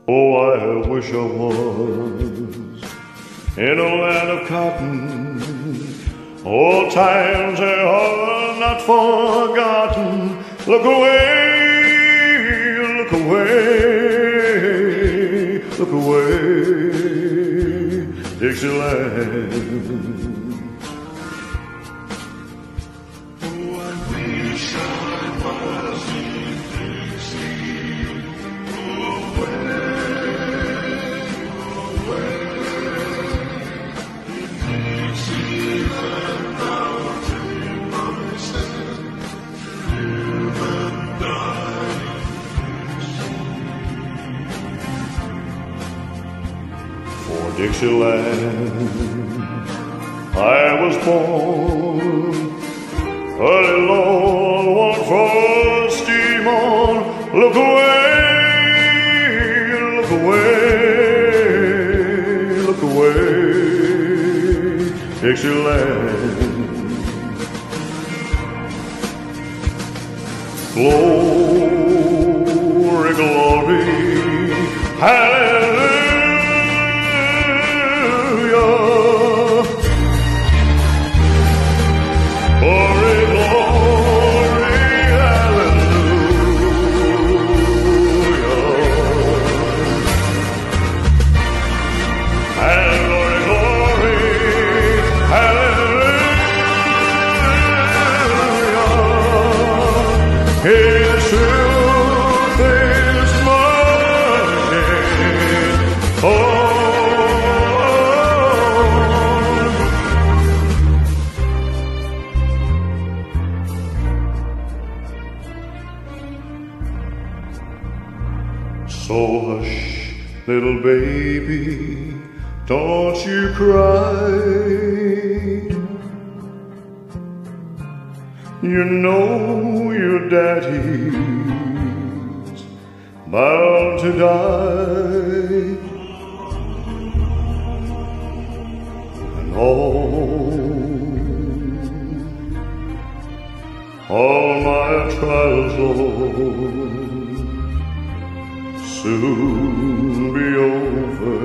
Oh, I wish I was in a land of cotton. Old times they are not forgotten. Look away, look away, look away, Dixieland. Dixieland, I was born, early Lord, one for steam on. Look away, look away, look away, Dixieland. Glory, glory, hallelujah. His truth is mine. Oh, so hush, little baby, don't you cry. You know your daddy's bound to die, and all my trials, Lord, soon be over.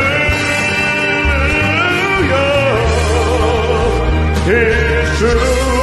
It's true.